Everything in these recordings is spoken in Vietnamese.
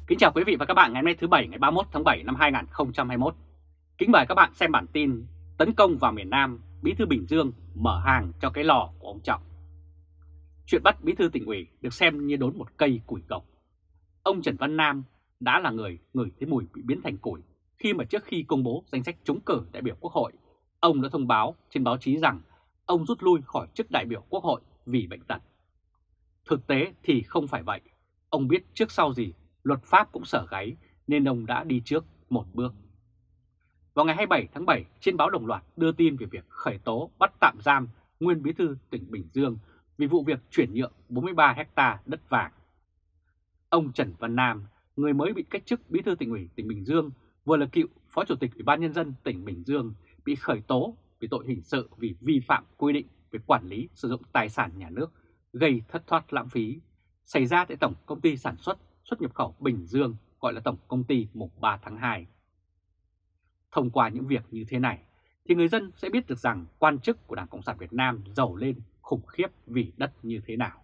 Kính chào quý vị và các bạn ngày hôm nay thứ Bảy ngày 31 tháng 7 năm 2021. Kính mời các bạn xem bản tin tấn công vào miền Nam, Bí thư Bình Dương mở hàng cho cái lò của ông Trọng. Chuyện bắt Bí thư Tỉnh ủy được xem như đốn một cây củi cọc. Ông Trần Văn Nam đã là người ngửi thấy mùi bị biến thành củi khi mà trước khi công bố danh sách trúng cử đại biểu Quốc hội, ông đã thông báo trên báo chí rằng ông rút lui khỏi chức đại biểu Quốc hội vì bệnh tật. Thực tế thì không phải vậy. Ông biết trước sau gì luật pháp cũng sở gáy nên ông đã đi trước một bước. Vào ngày 27 tháng 7, trên báo Đồng Loạt đưa tin về việc khởi tố bắt tạm giam nguyên bí thư tỉnh Bình Dương vì vụ việc chuyển nhượng 43 ha đất vàng. Ông Trần Văn Nam, người mới bị cách chức bí thư tỉnh ủy tỉnh Bình Dương, vừa là cựu phó chủ tịch Ủy ban Nhân dân tỉnh Bình Dương, bị khởi tố vì tội hình sự vì vi phạm quy định về quản lý sử dụng tài sản nhà nước gây thất thoát lãng phí, xảy ra tại Tổng Công ty Sản xuất xuất nhập khẩu Bình Dương, gọi là Tổng Công ty mùng 3 tháng 2. Thông qua những việc như thế này thì người dân sẽ biết được rằng quan chức của Đảng Cộng sản Việt Nam giàu lên khủng khiếp vì đất như thế nào.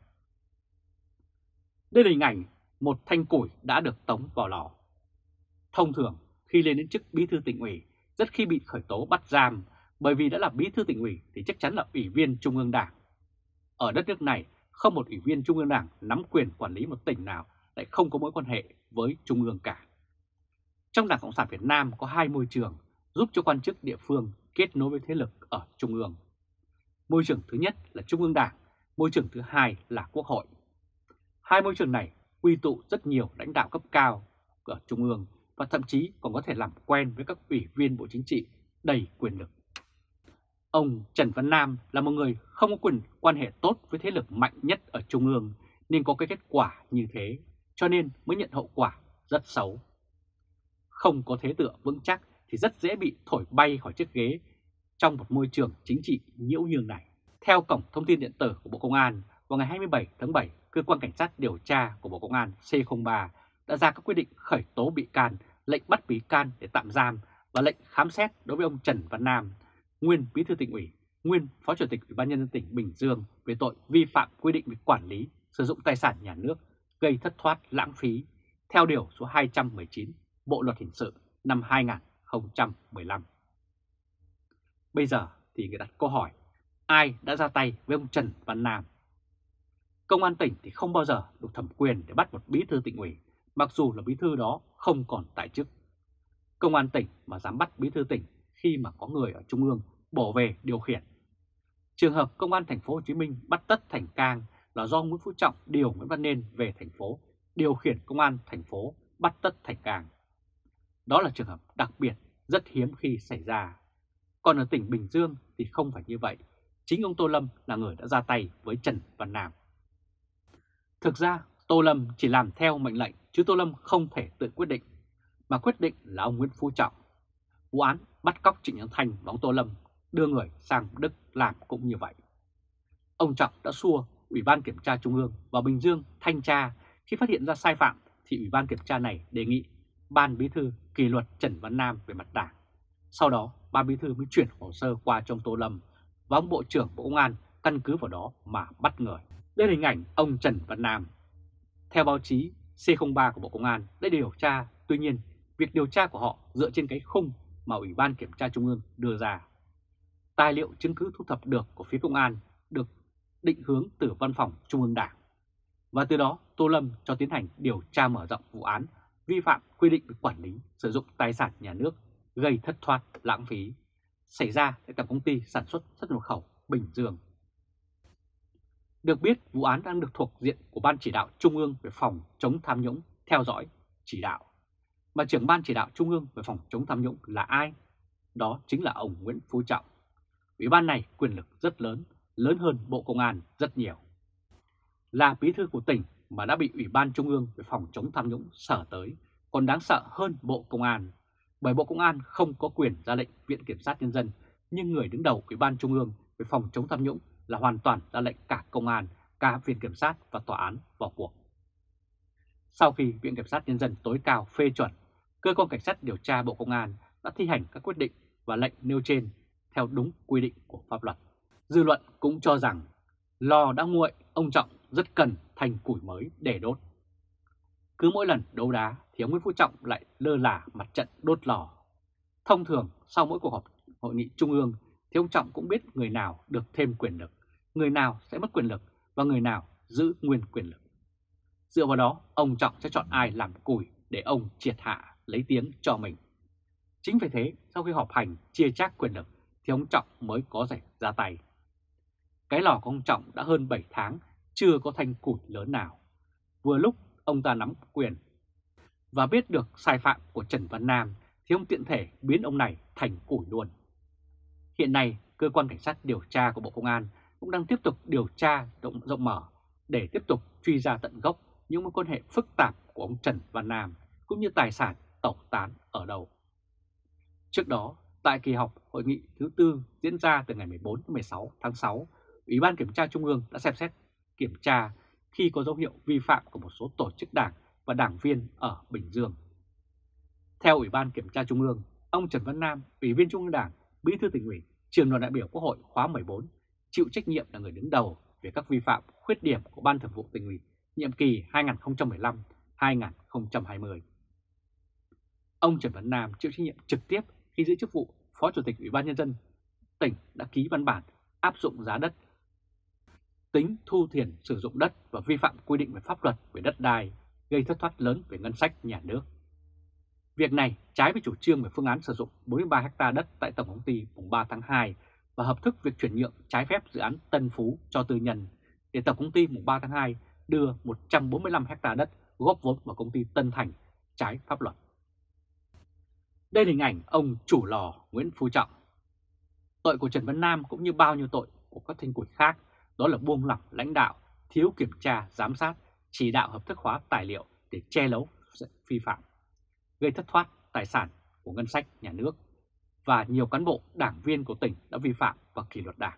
Đây là hình ảnh một thanh củi đã được tống vào lò. Thông thường khi lên đến chức bí thư tỉnh ủy, rất khi bị khởi tố bắt giam, bởi vì đã là bí thư tỉnh ủy thì chắc chắn là ủy viên Trung ương Đảng. Ở đất nước này, không một ủy viên Trung ương Đảng nắm quyền quản lý một tỉnh nào lại không có mối quan hệ với Trung ương cả. Trong Đảng Cộng sản Việt Nam có hai môi trường giúp cho quan chức địa phương kết nối với thế lực ở Trung ương. Môi trường thứ nhất là Trung ương Đảng, môi trường thứ hai là Quốc hội. Hai môi trường này quy tụ rất nhiều lãnh đạo cấp cao ở Trung ương và thậm chí còn có thể làm quen với các ủy viên Bộ Chính trị đầy quyền lực. Ông Trần Văn Nam là một người không có quan hệ tốt với thế lực mạnh nhất ở Trung ương nên có cái kết quả như thế, cho nên mới nhận hậu quả rất xấu. Không có thế tựa vững chắc thì rất dễ bị thổi bay khỏi chiếc ghế trong một môi trường chính trị nhiễu nhương này. Theo Cổng Thông tin Điện tử của Bộ Công an, vào ngày 27 tháng 7, Cơ quan Cảnh sát điều tra của Bộ Công an C03 đã ra các quyết định khởi tố bị can, lệnh bắt bị can để tạm giam và lệnh khám xét đối với ông Trần Văn Nam, nguyên bí thư tỉnh ủy, nguyên phó chủ tịch Ủy ban Nhân dân tỉnh Bình Dương về tội vi phạm quy định về quản lý sử dụng tài sản nhà nước gây thất thoát lãng phí theo điều số 219 Bộ luật hình sự năm 2015. Bây giờ thì người đặt câu hỏi, ai đã ra tay với ông Trần Văn Nam? Công an tỉnh thì không bao giờ được thẩm quyền để bắt một bí thư tỉnh ủy, mặc dù là bí thư đó không còn tại chức. Công an tỉnh mà dám bắt bí thư tỉnh khi mà có người ở Trung ương bổ về điều khiển. Trường hợp Công an thành phố Hồ Chí Minh bắt Tất Thành Cang là do Nguyễn Phú Trọng điều Nguyễn Văn Nên về thành phố điều khiển Công an thành phố bắt Tất Thành Cang. Đó là trường hợp đặc biệt rất hiếm khi xảy ra. Còn ở tỉnh Bình Dương thì không phải như vậy. Chính ông Tô Lâm là người đã ra tay với Trần Văn Nam. Thực ra Tô Lâm chỉ làm theo mệnh lệnh chứ Tô Lâm không thể tự quyết định, mà quyết định là ông Nguyễn Phú Trọng. Vụ án bắt cóc Trịnh Nhân Thanh và ông Tô Lâm đưa người sang Đức làm cũng như vậy. Ông Trọng đã xua Ủy ban Kiểm tra Trung ương vào Bình Dương thanh tra, khi phát hiện ra sai phạm thì Ủy ban Kiểm tra này đề nghị Ban Bí thư kỷ luật Trần Văn Nam về mặt đảng. Sau đó Ban Bí thư mới chuyển hồ sơ qua cho ông Tô Lâm và ông Bộ trưởng Bộ Công an căn cứ vào đó mà bắt người. Đây là hình ảnh ông Trần Văn Nam. Theo báo chí, C03 của Bộ Công an đã điều tra, tuy nhiên việc điều tra của họ dựa trên cái khung mà Ủy ban Kiểm tra Trung ương đưa ra. Tài liệu chứng cứ thu thập được của phía công an được định hướng từ Văn phòng Trung ương Đảng. Và từ đó Tô Lâm cho tiến hành điều tra mở rộng vụ án vi phạm quy định về quản lý sử dụng tài sản nhà nước gây thất thoát lãng phí xảy ra tại Tổng Công ty Sản xuất xuất nhập khẩu Bình Dương. Được biết vụ án đang được thuộc diện của Ban Chỉ đạo Trung ương về phòng chống tham nhũng theo dõi chỉ đạo. Mà trưởng Ban Chỉ đạo Trung ương về phòng chống tham nhũng là ai? Đó chính là ông Nguyễn Phú Trọng. Ủy ban này quyền lực rất lớn, lớn hơn Bộ Công an rất nhiều. Là bí thư của tỉnh mà đã bị Ủy ban Trung ương về phòng chống tham nhũng sở tới, còn đáng sợ hơn Bộ Công an. Bởi Bộ Công an không có quyền ra lệnh Viện Kiểm sát Nhân dân, nhưng người đứng đầu Ủy ban Trung ương về phòng chống tham nhũng là hoàn toàn ra lệnh cả Công an, cả Viện Kiểm sát và Tòa án vào cuộc. Sau khi Viện Kiểm sát Nhân dân tối cao phê chuẩn, Cơ quan Cảnh sát điều tra Bộ Công an đã thi hành các quyết định và lệnh nêu trên theo đúng quy định của pháp luật. Dư luận cũng cho rằng lò đã nguội, ông Trọng rất cần thành củi mới để đốt. Cứ mỗi lần đấu đá thì ông Nguyễn Phú Trọng lại lơ là mặt trận đốt lò. Thông thường sau mỗi cuộc họp hội nghị trung ương thì ông Trọng cũng biết người nào được thêm quyền lực, người nào sẽ mất quyền lực và người nào giữ nguyên quyền lực. Dựa vào đó, ông Trọng sẽ chọn ai làm củi để ông triệt hạ lấy tiếng cho mình. Chính vì thế, sau khi họp hành chia chác quyền lực thì ông Trọng mới có thể ra tay. Cái lò của ông Trọng đã hơn 7 tháng chưa có thanh củi lớn nào. Vừa lúc ông ta nắm quyền và biết được sai phạm của Trần Văn Nam thì ông tiện thể biến ông này thành củi luôn. Hiện nay, cơ quan cảnh sát điều tra của Bộ Công an cũng đang tiếp tục điều tra rộng mở để tiếp tục truy ra tận gốc những mối quan hệ phức tạp của ông Trần Văn Nam cũng như tài sản tẩu tán ở đâu. Trước đó, tại kỳ họp hội nghị thứ tư diễn ra từ ngày 14 đến 16 tháng 6, Ủy ban Kiểm tra Trung ương đã xem xét kiểm tra khi có dấu hiệu vi phạm của một số tổ chức đảng và đảng viên ở Bình Dương. Theo Ủy ban Kiểm tra Trung ương, ông Trần Văn Nam, Ủy viên Trung ương Đảng, Bí thư Tỉnh ủy, Trưởng đoàn đại biểu Quốc hội khóa 14, chịu trách nhiệm là người đứng đầu về các vi phạm khuyết điểm của Ban Thường vụ Tỉnh ủy nhiệm kỳ 2015-2020. Ông Trần Văn Nam chịu trách nhiệm trực tiếp khi giữ chức vụ Phó Chủ tịch Ủy ban Nhân dân tỉnh đã ký văn bản áp dụng giá đất, tính thu tiền sử dụng đất và vi phạm quy định về pháp luật về đất đai, gây thất thoát lớn về ngân sách nhà nước. Việc này trái với chủ trương về phương án sử dụng 43 ha đất tại Tổng công ty mùng 3 tháng 2 và hợp thức việc chuyển nhượng trái phép dự án Tân Phú cho tư nhân để Tổng công ty mùng 3 tháng 2 đưa 145 ha đất góp vốn vào công ty Tân Thành trái pháp luật. Đây là hình ảnh ông chủ lò Nguyễn Phú Trọng. Tội của Trần Văn Nam cũng như bao nhiêu tội của các thanh củi khác, đó là buông lỏng lãnh đạo, thiếu kiểm tra, giám sát, chỉ đạo hợp thức hóa tài liệu để che giấu vi phạm, gây thất thoát tài sản của ngân sách nhà nước và nhiều cán bộ đảng viên của tỉnh đã vi phạm và kỷ luật đảng.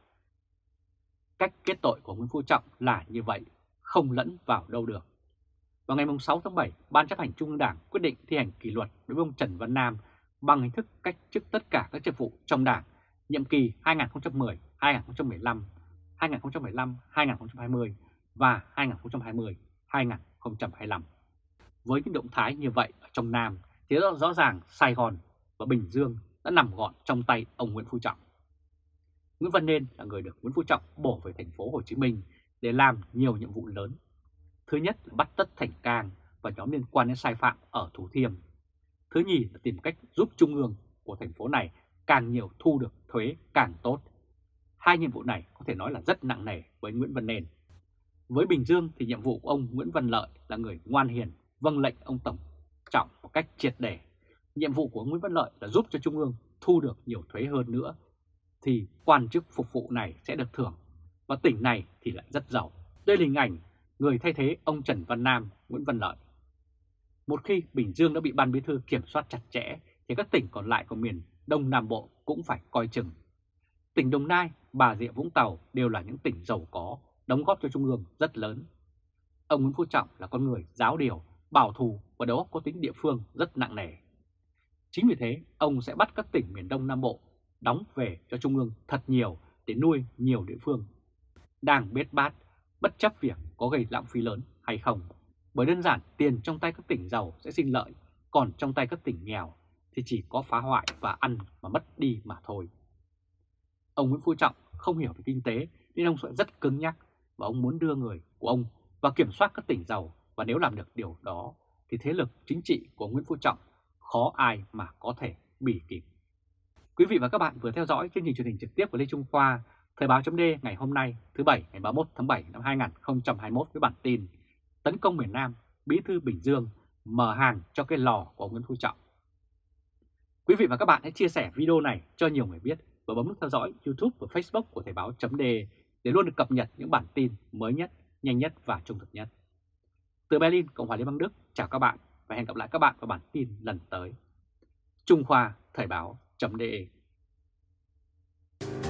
Cách kết tội của Nguyễn Phú Trọng là như vậy, không lẫn vào đâu được. Vào ngày 6 tháng 7, Ban chấp hành Trung ương Đảng quyết định thi hành kỷ luật đối với ông Trần Văn Nam bằng hình thức cách chức tất cả các chức vụ trong Đảng nhiệm kỳ 2010, 2015, 2015, 2020 và 2020, 2025. Với những động thái như vậy ở trong Nam thì rõ ràng Sài Gòn và Bình Dương đã nằm gọn trong tay ông Nguyễn Phú Trọng. Nguyễn Văn Nên là người được Nguyễn Phú Trọng bổ về thành phố Hồ Chí Minh để làm nhiều nhiệm vụ lớn. Thứ nhất là bắt Tất Thành Cang và nhóm liên quan đến sai phạm ở Thủ Thiêm. Thứ nhì là tìm cách giúp trung ương của thành phố này càng nhiều thu được thuế càng tốt. Hai nhiệm vụ này có thể nói là rất nặng nề với Nguyễn Văn Nên. Với Bình Dương thì nhiệm vụ của ông Nguyễn Văn Lợi là người ngoan hiền, vâng lệnh ông Tổng Trọng một cách triệt để. Nhiệm vụ của ông Nguyễn Văn Lợi là giúp cho trung ương thu được nhiều thuế hơn nữa, thì quan chức phục vụ này sẽ được thưởng, và tỉnh này thì lại rất giàu. Đây là hình ảnh người thay thế ông Trần Văn Nam, Nguyễn Văn Lợi. Một khi Bình Dương đã bị Ban Bí thư kiểm soát chặt chẽ, thì các tỉnh còn lại của miền Đông Nam Bộ cũng phải coi chừng. Tỉnh Đồng Nai, Bà Rịa Vũng Tàu đều là những tỉnh giàu có, đóng góp cho trung ương rất lớn. Ông Nguyễn Phú Trọng là con người giáo điều, bảo thủ và đầu óc có tính địa phương rất nặng nề. Chính vì thế, ông sẽ bắt các tỉnh miền Đông Nam Bộ đóng về cho trung ương thật nhiều để nuôi nhiều địa phương đang bết bát, bất chấp việc có gây lãng phí lớn hay không. Bởi đơn giản tiền trong tay các tỉnh giàu sẽ sinh lợi, còn trong tay các tỉnh nghèo thì chỉ có phá hoại và ăn mà mất đi mà thôi. Ông Nguyễn Phú Trọng không hiểu về kinh tế nên ông sẽ rất cứng nhắc, và ông muốn đưa người của ông vào kiểm soát các tỉnh giàu, và nếu làm được điều đó thì thế lực chính trị của Nguyễn Phú Trọng khó ai mà có thể bì kịp. Quý vị và các bạn vừa theo dõi chương trình truyền hình trực tiếp của Lê Trung Khoa, Thời báo .d ngày hôm nay thứ Bảy ngày 31 tháng 7 năm 2021 với bản tin tấn công miền Nam, Bí thư Bình Dương mở hàng cho cái lò của ông Nguyễn Phú Trọng. Quý vị và các bạn hãy chia sẻ video này cho nhiều người biết và bấm nút theo dõi YouTube và Facebook của Thời báo .d để luôn được cập nhật những bản tin mới nhất, nhanh nhất và trung thực nhất. Từ Berlin, Cộng hòa Liên bang Đức, chào các bạn và hẹn gặp lại các bạn vào bản tin lần tới. Trung Khoa, Thời báo .de